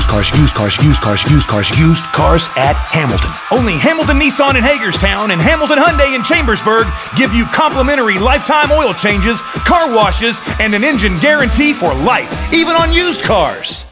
used cars at Hamilton. Only Hamilton Nissan in Hagerstown and Hamilton Hyundai in Chambersburg give you complimentary lifetime oil changes, car washes, and an engine guarantee for life, even on used cars.